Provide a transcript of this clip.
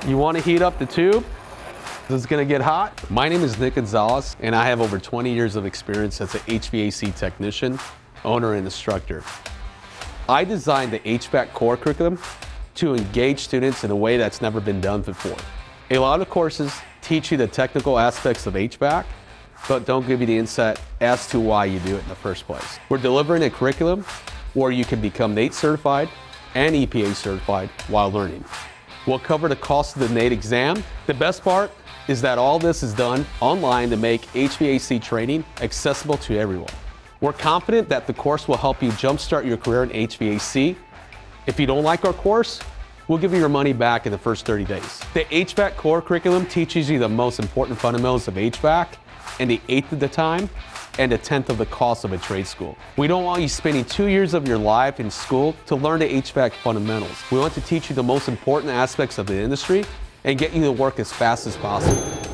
You want to heat up the tube? This is going to get hot. My name is Nick Gonzalez, and I have over 20 years of experience as an HVAC technician, owner, and instructor. I designed the HVAC core curriculum to engage students in a way that's never been done before. A lot of courses teach you the technical aspects of HVAC, but don't give you the insight as to why you do it in the first place. We're delivering a curriculum where you can become NATE certified and EPA certified while learning. We'll cover the cost of the NATE exam. The best part is that all this is done online to make HVAC training accessible to everyone. We're confident that the course will help you jumpstart your career in HVAC. If you don't like our course, we'll give you your money back in the first 30 days. The HVAC core curriculum teaches you the most important fundamentals of HVAC in the 1/8 of the time and a 1/10 of the cost of a trade school. We don't want you spending 2 years of your life in school to learn the HVAC fundamentals. We want to teach you the most important aspects of the industry and get you to work as fast as possible.